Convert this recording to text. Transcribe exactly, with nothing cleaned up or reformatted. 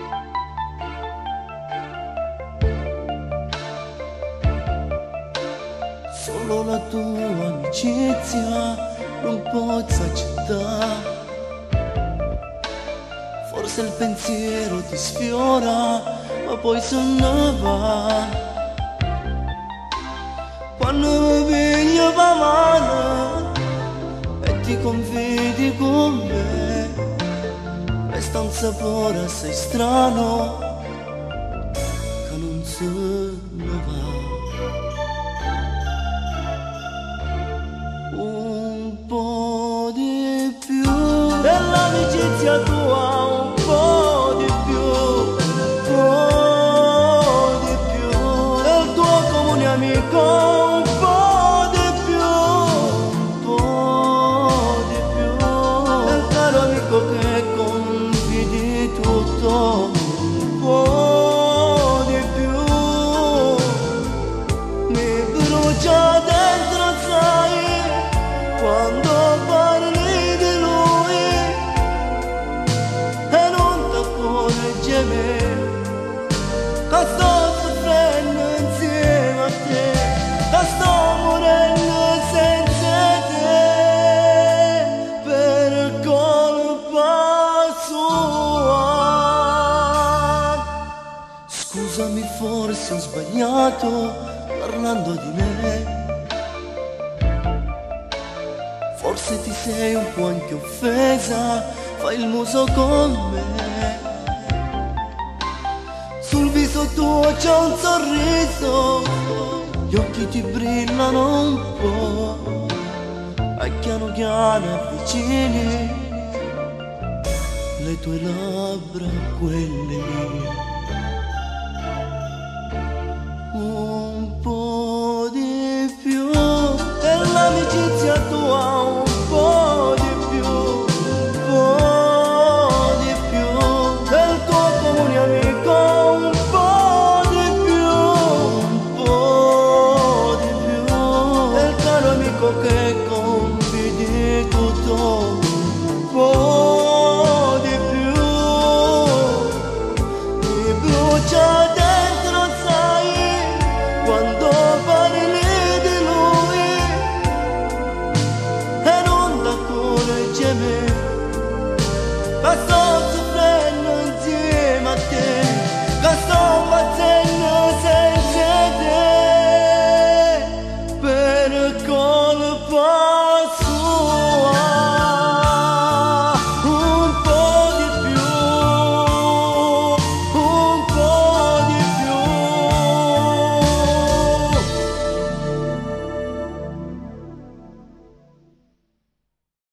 Solo la tua amicizia non posso accettare. Forse il pensiero ti sfiora, ma poi se ne va. Quando mi piglia va male e ti confidi con me, resta un sapore assai strano che non se ne va. Un po' di più dell'amicizia tua, un po' di più, un po' di più del tuo comune amico, un po' di più, un po' di più del caro amico che confidi tutto, un po' di più. Mi brucia dentro, sai, quando parli di lui e non t'accorge me che sto soffrendo insieme a te, che sto morendo senza te per colpa sua. Scusami, forse ho sbagliato parlando di me. Forse ti sei un po' anche offesa, fai il muso con me. Sul viso tuo c'è un sorriso, gli occhi ti brillano un po', e piano piano avvicini le tue labbra a quelle mie. Un po' di più dell'amicizia tua,